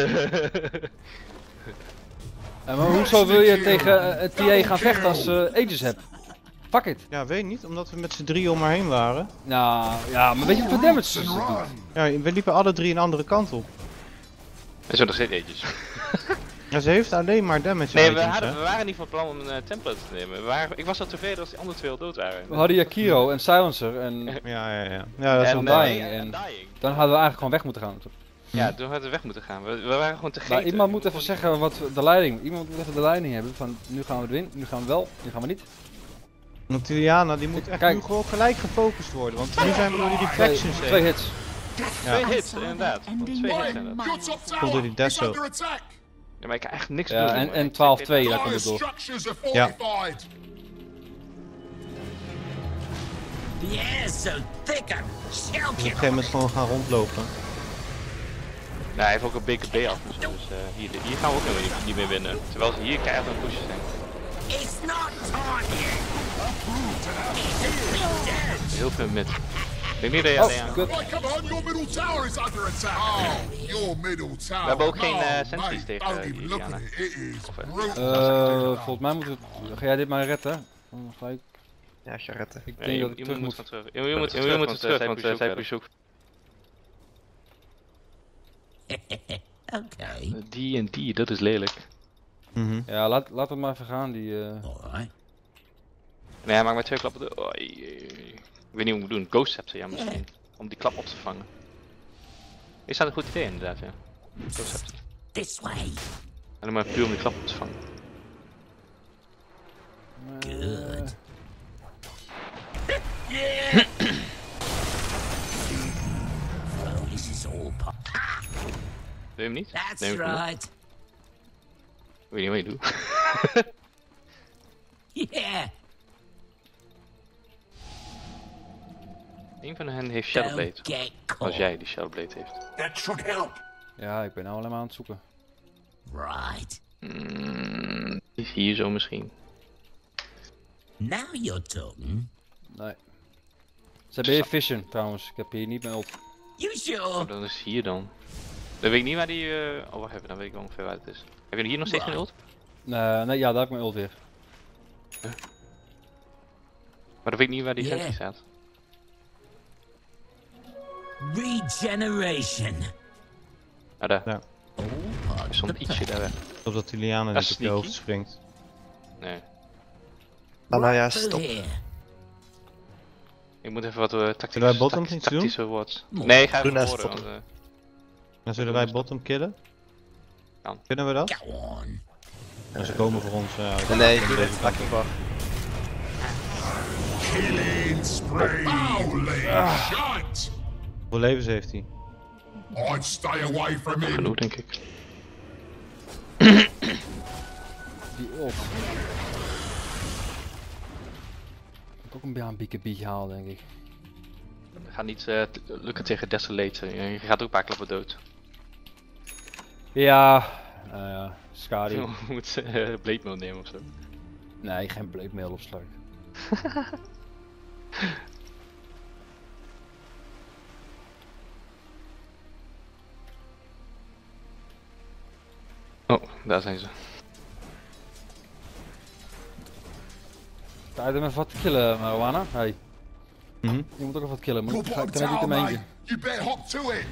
Maar hoezo wil je tegen het TA gaan vechten als Aegis hebt? Fuck it. Ja, weet niet. Omdat we met z'n drieën om haar heen waren. Nou, ja, maar weet je hoeveel damage ze doet? Ja, we liepen alle drie een andere kant op. En zo nog steeds eetjes. Ja, ze heeft alleen maar damage Nee, items, hè. we waren niet van plan om een template te nemen. Ik was al tevreden als die andere twee al dood waren. We hadden Yakiro en Silencer en Ja. Ja, dat is En, wel Dying. en En Dying. dan hadden we eigenlijk gewoon weg moeten gaan. Ja, toen hadden we weg moeten gaan. We waren gewoon te Maar geten. iemand moet even zeggen wat de leiding. Iemand moet even de leiding hebben van nu gaan we erin, nu gaan we wel, nu gaan we niet. Want Liliana die moet echt Kijk. nu gewoon gelijk gefocust worden. Want nu zijn we door die deflections Twee heen. hits. Twee hits, inderdaad. Want twee hits zijn dat. Your top Komt door tower die is Deso. under attack. Ja, maar ik kan echt niks Ja, doen. en jongen. 12-2, daar komt Dire het door. structures are Ja. fortified. The air's so thick I'm Dus op choking. een gegeven moment gewoon gaan rondlopen. Nou, hij heeft ook een BKB af. Dus hier gaan we ook niet meer winnen. Terwijl ze hier keihard aan het pushen zijn. It's not time yet. Heel veel mid. Ik denk niet dat je alleen aan. Oh, kut. Right, come on, your middle tower is under attack. Oh, your middle tower. We hebben ook geen No, sensies mate, tegen don't even look Liliana. at it. It is Of, brutal. Volgens mij moet het. Ga jij dit maar redden? Dan ga ik. Ja, ga redden. Ik Nee, denk dat ik je terug moet moet. van terug. Je moet terug, want zij pushen ook. Okay. Die en die, dat is lelijk. Ja, laat het maar even gaan. Die. Alright. Nee, hij maakt maar twee klappen. Ik weet niet hoe ik moet doen. Ghost Scepter, ja misschien. Om die klap op te vangen. Is dat een goed idee inderdaad, ja. Ghost Scepter. This way. Alleen maar puur om die klap op te vangen. Good. Oh, this is all pop. Wil je hem niet? That's Neem hem right. Ik weet niet wat je doet. Yeah. Een van hen heeft Shadowblade. Don't get Als caught. jij die Shadowblade heeft. That should help. Ja, ik ben nou alleen maar aan het zoeken. Right. Die is hier zo misschien. Now you're talking. Nee. Ze hebben hier vision trouwens. Ik heb hier niet mijn ult. You sure? Oh, dat is hier dan. Dan weet ik niet waar die... Oh, wacht even, dan weet ik wel ongeveer waar het is. Heb je hier nog steeds geen ult? Nee, ja, daar heb ik mijn ult weer. Maar dan weet ik niet waar die Yeah. sentry staat. Regeneration. Ah, daar. Ja. Er stond ietsje daar weg. Totdat die Liana Dat niet is op je sneaky. hoofd springt. Nee. Nou ja, Through stop. here. Ik moet even wat tactisch, Zullen wij bottom iets doen? tactische words. Nee, ga Doe even naast horen. bottom. Want, Dan zullen wij bottom killen? Kan. Kunnen we dat? Go on. En ze komen voor ons uit. Nee, Van doe deze dit. kant. Fucking wacht. Killing spree. Holy shit. Hoeveel levens heeft hij? I'd stay away from him. genoeg, denk ik. Die ult. Ik ook een beetje halen, denk ik. Het gaat niet lukken tegen Desolate. Je gaat ook een paar klappen dood. Ja, Skadi. Je moet Blade Mail nemen ofzo. Nee, geen Blade Mail of Slurk. Oh, daar zijn ze. Tijd om even wat te killen, Marijuana. Hey, Mhm. je moet ook even wat killen. Maar Your ik kan bottom het niet in tower, mijn mate. eentje. You better hop to it.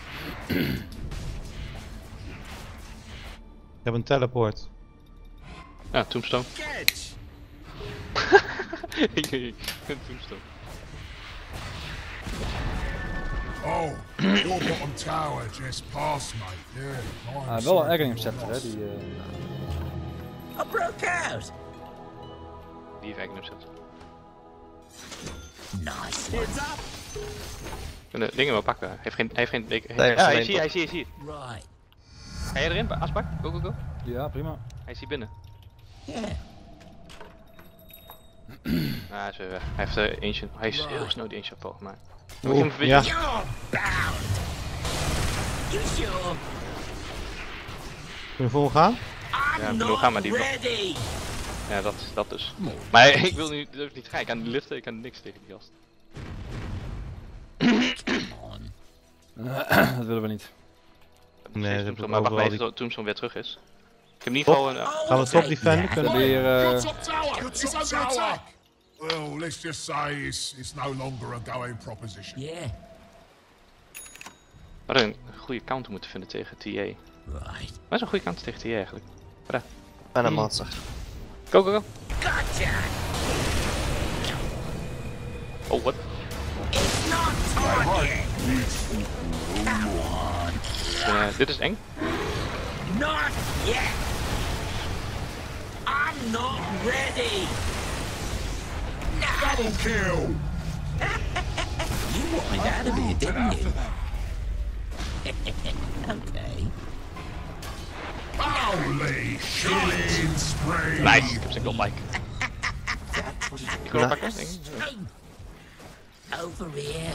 Ik heb een teleport. Ja, Tombstone. Get. Tombstone. Oh, your bottom tower just passed, mate. Yeah. I'm Wel een sorry Aghanim for scepter, hè. loss. Die, I broke out. Die heeft eigenlijk nog Nice one. de dingen wel pakken. Hij heeft geen... Nee, ja, hij alleen is hier, hij is hier, hij is hier. Right. Ga jij erin, Asbak? Go, go, go. ja, prima. Hij is hier binnen. Yeah. Ah, hij is weer weg. Hij heeft Ancient... Hij is heel snel die Ancient Fall gemaakt. Dan Oeh, moet je hem ja. vision. You're bound. You sure? Kun je vol gaan? I'm Ja, not we gaan maar die- ready. Ja, dat dus. Maar ik wil nu dus niet gaan. Ik kan liften, ik kan niks tegen die gast. Come on. Dat willen we niet. Nee, ze hebben Maar wacht overal even die... tot Tombstone weer terug is. Ik heb in ieder geval een... Gaan we top defenden? We Kunnen hebben hier... Your top tower. It's under attack. Well, let's just say it's no longer a going proposition. Yeah. We hadden een goede counter moeten vinden tegen TA. Right. Wat is een goede counter tegen TA eigenlijk? Bijna monster. Go, go, go. Gotcha. Oh, wat? It's not time yet. Dit is eng. Not yet. I'm not ready. Double kill. You wanted out of here, didn't you? Okay. Holy killing spree. Nice, ik heb zijn gold like. Ik wil pakken, denk ik. Hey. Over here.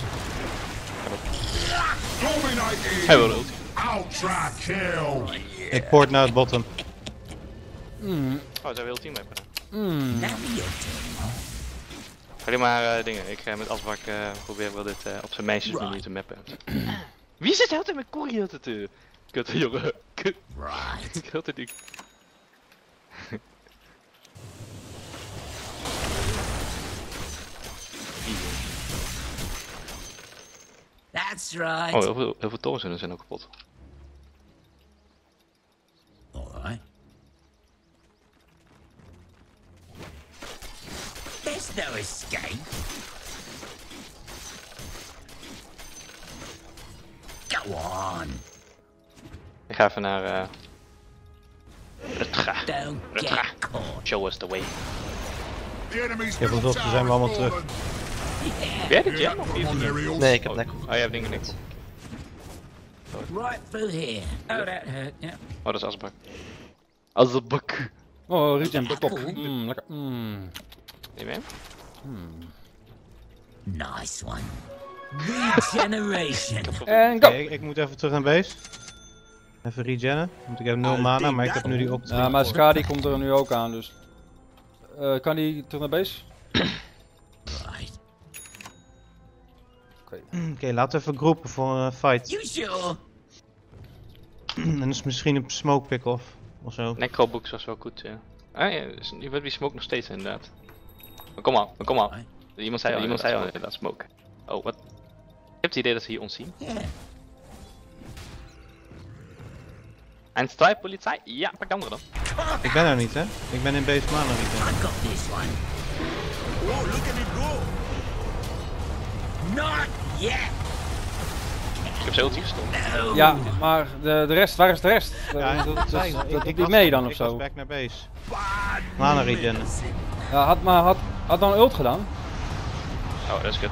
Dominating. Hij wil de ulti. Ultra kill. Ik poort naar het bottom. Oh, zij wil team hebben. Now you're turn. Alleen maar dingen. Ik ga met Asbak proberen wel dit op zijn meisjesmanier te mappen. Wie zit altijd met Corrie altijd te... Kutte jongen. Kut. Right. Ik had het niet. That's right. Oh, heel veel torens zijn ook kapot. Alright. There's no escape. Go on. Ik ga even naar... Rutger. Don't Rutger. get caught. Show us the way. The enemy's Ja, pas middle op, we zijn tower allemaal is terug. fallen. Heb jij de gem of Come on there, niet? Eels. Nee, ik heb nek. Oh, je hebt dingen niks. Right through here. Oh, that hurt. Yeah. Oh, dat is asbak. Asbak. Oh, regen, top. Lekker. Neem je hem? Nice one. Regeneration. En go! Oké, ik moet even terug naar base. Even regennen, want ik heb 0 mana, maar ik heb nu die Octane. Ja, maar Skadi komt er nu ook aan, dus... kan die terug naar base? Right. Oké, laten we even groepen voor een fight. You sure? En is misschien een smoke pick-off of zo. Necrobooks was wel goed, ja. Ah ja, je weet wie smoke nog steeds inderdaad. Maar kom al, maar kom al. Iemand zei al inderdaad smoke. Oh, wat? Ik heb het idee dat ze hier ons zien. Yeah. En strijdpolitie? Ja, pak de andere dan. Ik ben er niet, hè? Ik ben in base mana niet. I got this one. Oh, look at it go. Not yet. Ik heb ze ulti gestopt. No. Ja, maar de rest, waar is de rest? Ja, dat zei dat ik. doet Ik niet was- mee dan of Ik was zo. back naar base. Mana regen. Ja, had dan ult gedaan? Oh, dat is kut.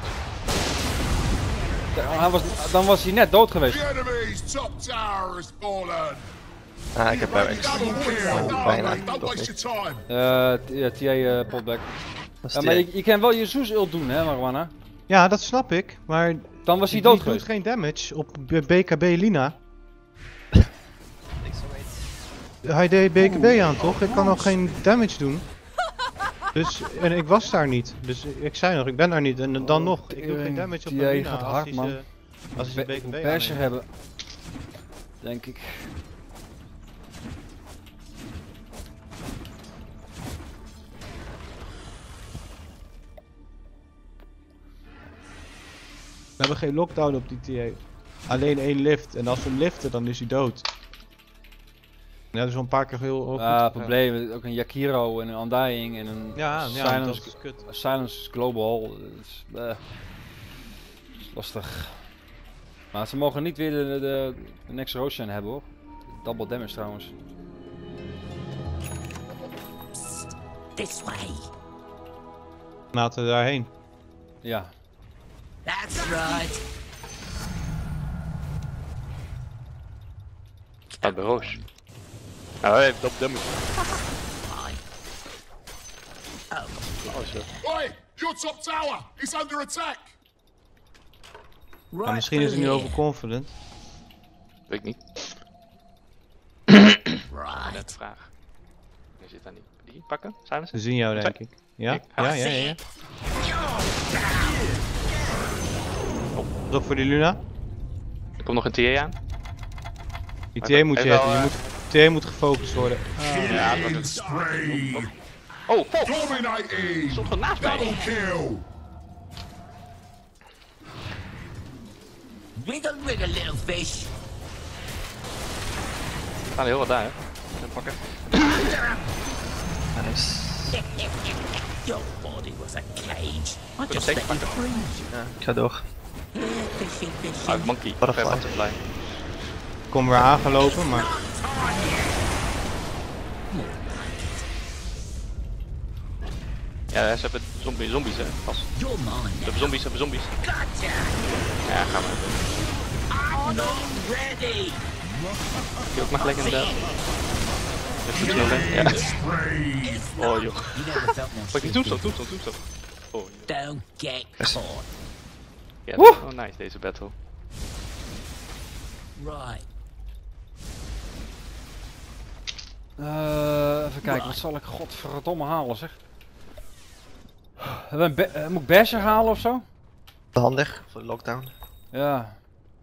Dan was hij net dood geweest. The enemy's top tower has fallen. Ah, ik heb wel extra. Double kill. No, Bijna, mate, don't toch waste your time. TA potback. Dat is Ja, maar die- je kan wel je Zeus ult doen, hè, Marwana? Ja, dat snap ik, maar Dan was hij die dood doet geweest. geen damage op BKB Lina. Hij deed BKB aan, toch? Ik kan nog geen damage doen. Dus, en ik was daar niet. Dus ik zei nog, ik ben daar niet. En dan nog, ik doe geen damage op Die Lina gaat als hard, hij man. ze- als hij zijn BKB Basher aanneemt. hebben. Denk ik. We hebben geen lockdown op die TA. Alleen 1 lift. En als we hem liften, dan is hij dood. Ja, dat is wel een paar keer heel goed. Problemen. Ook een Yakiro en een Undying en een Ja, dat Silence, is kut. Silence Global. Dat is lastig. Maar ze mogen niet weer de Next Roshan hebben hoor. Double damage trouwens. This way. Laten we daarheen. Ja. That's right. Staat bij Roos. Nou, hij heeft top damage. Fine. Oh, Oh shit. Oi, your top tower is under attack. right Maar misschien is hij nu through overconfident. Weet ik niet. here. Net Right. de vraag. Je zit daar niet. Die pakken? Zijn Ze zien jou, denk ik. Ja? Ja. Drop voor die Luna. Er komt nog een TA aan. Die TA moet je Even wel, hebben. TA moet gefocust worden. Killing spree. Oh, fuck! Dominating. Stond gewoon naast mij. Double kill. Wiggle, wiggle, little fish. Er staan heel wat daar, hè. Even pakken. Nice. Your body was a cage. I just take let you it. breathe. Ja, ik ga door. Fishy, fishy. Ah, monkey. Butterfly. Butterfly. Ik kom weer aangelopen, maar Ja, ze hebben zombies, hè. Vast. You're Ze mine. hebben zombies. Gotcha. Ja, ga maar. I'm not ready. Die ook maar gelijk inderdaad. Even snel, hè. Ja. Spree. Oh, joh. You never felt more Pak die tombstone. Oh, joh. Don't get caught. Ja, dat is wel nice deze battle. Right. Even kijken, wat zal ik godverdomme halen zeg. Moet ik Basher halen ofzo? Handig voor de lockdown. Ja.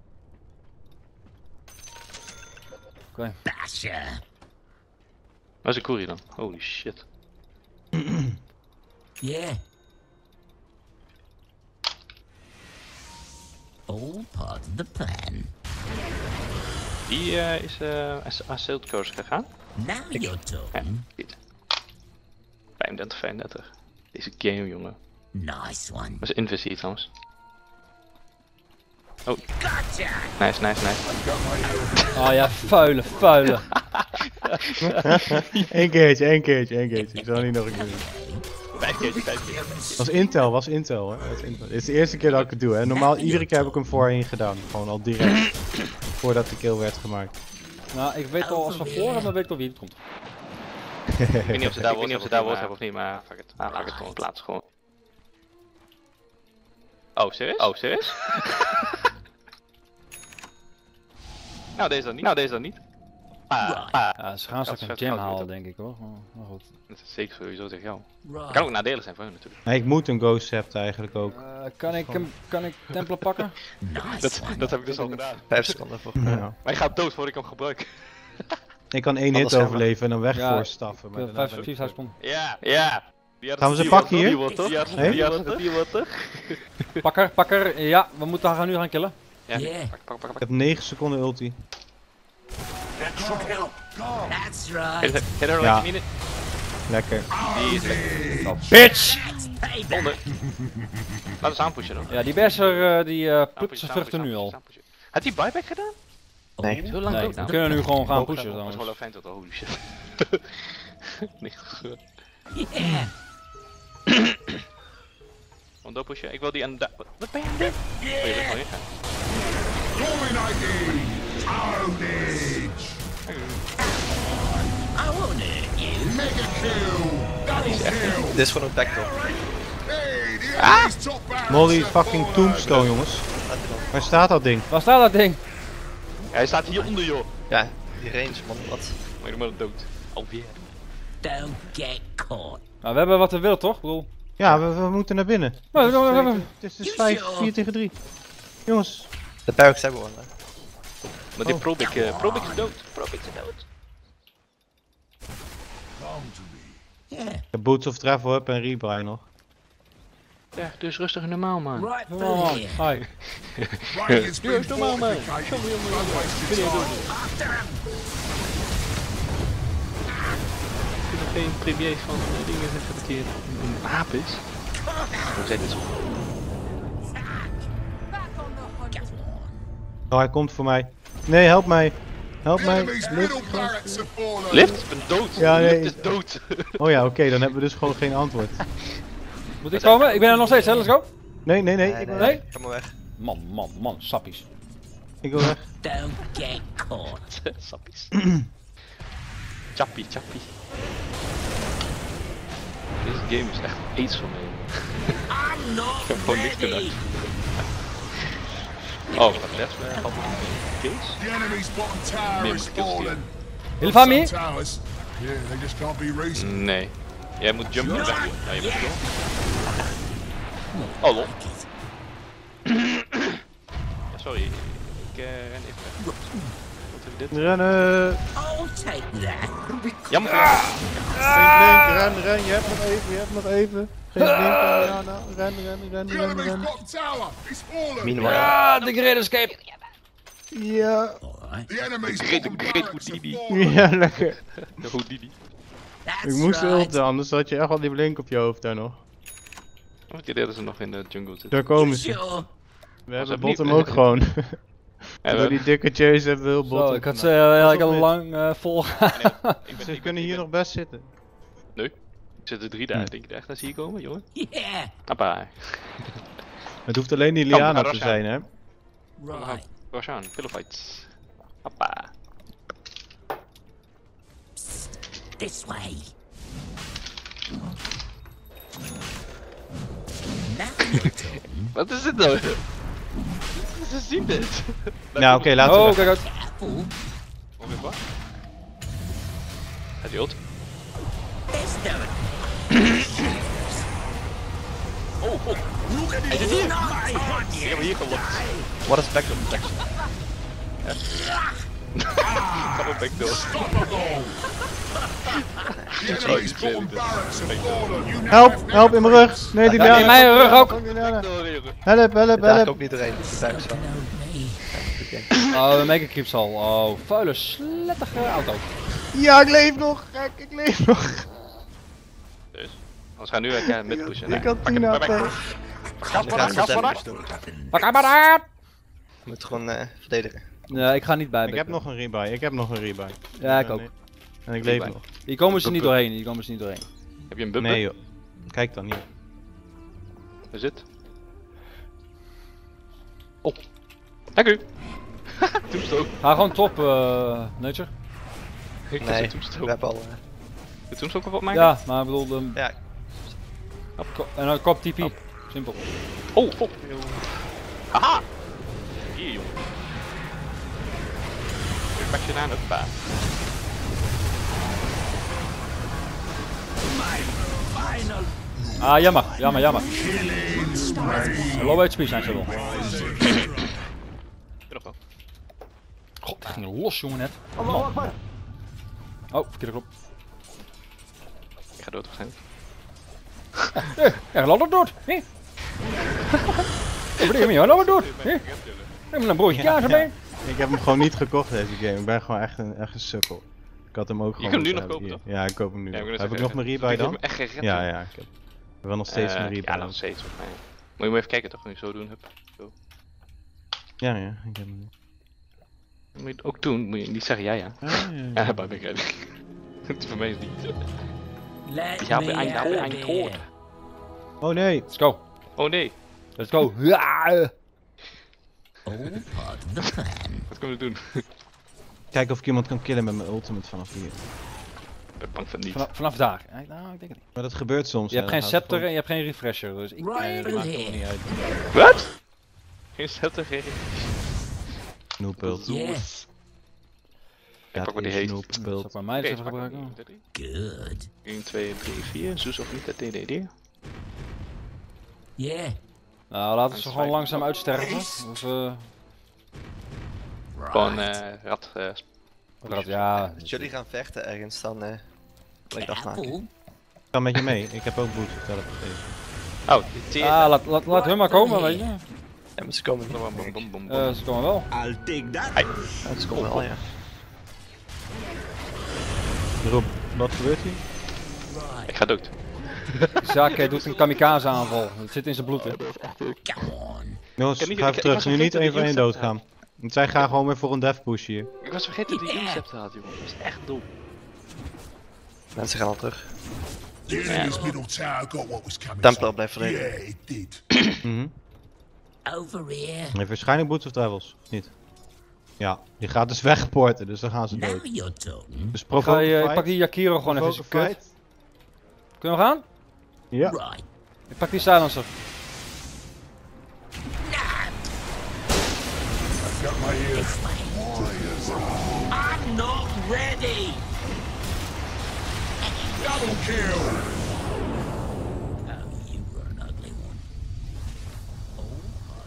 Basher. Waar is een Kuri dan? Holy shit. Yeah. All part of the plan. Die is aan Silk Coast gegaan. Now you're Ja, talking. dit. 35. Deze game, jongen. Nice one. Dat is invisie trouwens. Oh, Gotcha. nice. Oh ja, vuile. Eén keertje. Ik zal niet nog een keer doen. 5 keer. Was Intel, hè. Dit is de eerste keer dat ik het doe, hè. Normaal, iedere keer heb ik hem voorheen gedaan. Gewoon al direct. Voordat de kill werd gemaakt. Nou, ik weet al als van voren, maar weet ik al wie het komt. Ik weet niet of ze daar woord hebben of niet, maar fuck it. Laat het gewoon plaatsen gewoon. Oh, serieus? Nou, deze dan niet. Ja, ze gaan straks een gem halen, denk ik hoor. Maar goed. Dat is zeker sowieso tegen jou. Kan ook nadelig zijn voor hun natuurlijk. Nee, ik moet een ghost scepter eigenlijk ook. Kan ik Templar pakken? Dat heb ik dus al gedaan. 5 seconden voor. Ja. Maar ik ga dood voordat ik hem gebruik. Ik kan 1 hit overleven en dan weg voorstaffen. Maar daarna ben ik 5 seconden. Ja. Gaan we ze pakken hier? Die had toch? Pakker, ja, we gaan nu gaan killen. Ja, pak. Ik heb 9 seconden ulti. That's right. Hit her Ja. like minute. Lekker. Die is lekker. Bitch! Onder. Laten we aanpushen dan. Ja, die berser die put vruchten nu al. Had hij buyback gedaan? Nee. Zo lang Nee, ook we nou. kunnen nu gewoon gaan pushen Dat is trouwens. wel fijn tot holy shit. Niet gebeurd. Yeah. Want dan pushen. Ik wil die aan de... Wat ben je aan het doen? Oh, je bent gewoon ingaan. Dominating! Carnage! I won't hurt you. Mega kill! Double kill! Dit is gewoon een backdoor. Hey, the enemy's top barracks Molly have fucking fallen. tombstone, jongens. Waar staat dat ding? Waar staat dat ding? Hij staat hieronder joh. Ja, die range man, wat? Maar je moet dood. Alweer. Don't get caught. Nou, we hebben wat we willen toch? Ik bedoel... Ja, we moeten naar binnen. Het is dus 4 tegen 3. Jongens. De barracks hebben we al. Maar die Probik is dood. Probik is dood. Yeah. Ik heb Boots of Travel up en Rebuy nog. Ja, dus rustig en normaal man. Right Come through on, here. hi. Radiant's been Doe normaal man. fortified. Don't waste your time. Ik heb geen premiers van dingen zeggen dat hier een aap is. Hoe zit het zo? Back on the hunt. Oh, hij komt voor mij. Nee, help mij. Help The mij. enemy's middle barracks have fallen. Lift? Ik ben dood. Ja, nee. Lift is dood. Oh ja, oké, dan hebben we dus gewoon geen antwoord. Moet ik komen? Ik ben er nog steeds, hè? Let's go. Nee, ik wil Nee? weg. Kom maar weg. Man, sappies. Ik wil weg. Don't get caught. Sappies. Chappie. Deze game is echt iets van mij. I'm not Ik heb gewoon niks gedaan. ready. Oh, wat left me. Kills? The enemy's bottom tower is fallen. Heel van Some me? towers, yeah, they just can't be reached. Nee. Jij moet jumpen en weg. Ja, je moet jumpen. Oh lol. Ja, sorry. Ik ren even weg. Wat is dit? Rennen. I'll take that. Jammer. Ren, je hebt nog even. Geen blink, Rihanna. Ren. The enemy's bottom tower is fallen. Meanwhile. Ja, de Great Escape. Ja. Alright. The enemy's Great bottom barracks have Houdini. fallen. Ja, lekker. De Houdini. That's Ik moest right. ulten, anders had je echt al die blink op je hoofd daar nog. Wat idee dat ze nog in de jungle zitten. Daar You komen ze. sure? We hebben hebben bottom niet- ook gewoon. Ja, Door die dikke chase hebben we heel Zo, bottom. ik had ze gemaakt. eigenlijk Pas al op, lang vol. Ze kunnen hier nog best zitten. Nee. Er zitten 3 daar. Denk je echt dat ze hier komen, jongen? Yeah. Appa. Het hoeft alleen die Kom, we Liana gaan te rushen. zijn, hè? Right. Rush aan. Pillow fights. Appa. This way. Now your turn. Wat is dit nou? Ze zien dit. Nou, oké, laten we Oh, weg. kijk uit. Careful. Ongeveer wat? Gaat hij ult? There's no Oh, god. Hij zit hier. Ik heb hem hier gelokt. Wat is backdoor protection? Ik ga hem backdoor. The enemy's bottom barracks have fallen. You now Help, have help in mijn rug. Nee, die Ja, Liana. in mijn rug ook. Liana. Door, jongen. Help. Daar komt niet doorheen. De barracks wel. know me. Oh, de mega creeps al. Oh, vuile, slettige auto. Ja, ik leef nog. Gek, ik leef nog. Dus. Anders gaan we nu uit mid pushen. Ik had 10 HP. Gas De voor rest gas van voor damage gas. doen. Pak hem maar aan! Je moet gewoon verdedigen. Ja, ik ga niet bij. Ik heb nog een rebuy. Ja, ik ook. En ik leef nog. Hier komen ze niet doorheen. Heb je een bumper? Nee joh. Kijk dan niet. Waar zit? Oh. Dank u. Tombstone. Ga gewoon top, Nature. Ik Nee, heb Tombstone. we hebben al... De Tombstone kapot maken? Ja, maar ik bedoel... ja. En dan kop TP. Op. Simpel. Oh, fuck. Haha. Hier, jongen. Ik pak je naar het paard. Ah, jammer. Low HP zijn ze wel. Nog wel. God, die ging los, jongen, net. Oh, verkeerde knop. Ik ga dood waarschijnlijk. Ja, laat het dood. Nee. Wat ben je, laat het dood. Ik heb een broodje kaas erbij. Ik heb hem gewoon niet gekocht deze game. Ik ben gewoon echt een sukkel. Ik had hem ook gewoon. Je kunt hem nu nog moeten kopen, hebben. Ja, ik koop hem nu. Ja, Nog. Heb ik nog Marie bij dan? Ik heb hem echt gered. Ja, ik heb wel nog steeds Marie bij. Ja, nog steeds. Moet je maar even kijken toch, nu zo doen. Hup. Zo. Ja, ik heb hem nu. Dat moet je het ook doen, moet je niet zeggen ja. Ja, bij mij krijg ik. Het voor mij is niet. Let Ich habe me einen out Tod. there. Oh nee. Let's go. Oh nee. Let's go. All part of the plan. Wat kunnen we doen? Kijken of ik iemand kan killen met mijn ultimate vanaf hier. Ik ben bang van niet. Vanaf daar. Nou, ik denk het niet. Maar dat gebeurt soms. Je hebt hè, geen dan gaat het scepter en je hebt geen refresher, dus ik Right dat maakt here. het niet uit. Wat? Geen scepter, geen... gewoon Snoopbult. Yeah, Ik pak wat die heet. Zal Snoopbult. ik maar mij Oké, even pak maar. gebruiken? good. 1, 2, 3, 4. Zoes of niet dat DDD. Yeah, Nou, laten ze gewoon langzaam uitsterven. Of, Gewoon rat. ja. Als jullie gaan vechten ergens, dan wil ik dat maken. apple. Ik ga met je mee. Ik heb ook boots vertellen gegeven. Oh, die teer. Laat hun maar komen, weet je. Ja, maar ze komen niet. Bom, bom, bom, bom. Ze komen wel. I'll take that. Ja, ze komen wel, ja. Rob, wat gebeurt hier? Ik ga dood. Zake doet een kamikaze aanval. Het zit in zijn bloed, hè. Come on. Jongens, Ik heb niet- ga ik- even ik terug. was Nu niet vergeten 1 voor dat 1 je doodgaan. Want zij gaan gewoon weer voor een death push hier. Ik was vergeten dat die scepter had, jongen. Dat is echt dom. Mensen gaan al terug. The enemy's middle tower got what was coming. Templar blijft verdedigen. Yeah, it did. Over here. Hij heeft waarschijnlijk boots of travels, of niet? Ja, die gaat dus wegporten, dus dan gaan ze Now dood. you're talking. Dus Ik pak die Yakiro gewoon even in zijn kut. Kunnen we gaan? Ja. Right. Ik pak die silencer. I'm not ready. Double kill. Oh, you were an ugly one. Oh,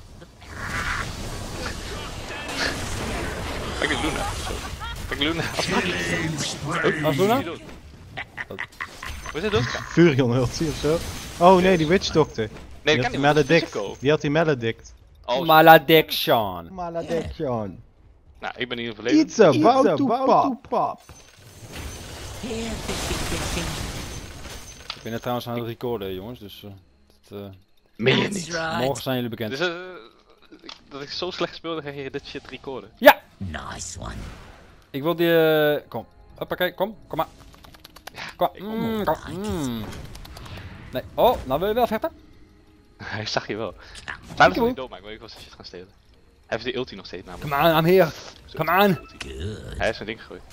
Pak ik Luna. Zo. Pak ik Luna. Wat doen we nou? Hoe is het dood? Furion ulti of zo. Oh nee, die Witch Doctor. Nee, Die dat had kan die niet. want dat is Maledict. physical. Die had die Maledict. Oh, Malediction. Malediction. nou, ik ben hier verleden. It's about to pop. here, fishing. Ik ben net trouwens aan het recorden, jongens, dus Meen je That's niet. right. morgen zijn jullie bekend. Dus dat ik zo slecht speelde, ga je dit shit recorden. Ja! Nice one. Ik wil die... kom. Hoppakee, kom maar. Kom. Kom. Nee. Oh, nou wil je wel vechten? Hij zag je wel. Laat hem niet doodmaken, maar ik was shit gaan stelen. Hij heeft de ulti nog steeds namelijk. Come on, I'm here. Zo, Come on. Good. Hij heeft zijn ding gegooid.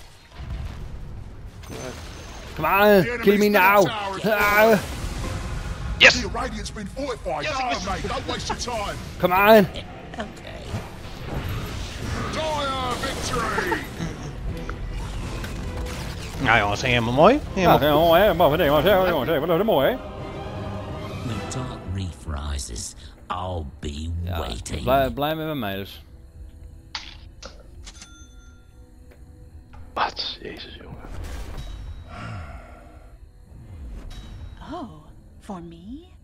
Come on, kill me now. Ah, Yes! The Radiant's been fortified. Yes, mate, don't waste your time. come on. Okay. Dire victory. Nou jongens, helemaal mooi. Ja, Helemaal hè, maar wat jongens, wat mooi, hè? When dark reef rises, I'll be Ja, waiting. blij met mij dus. Wat? Jezus, jongen. Oh, for me?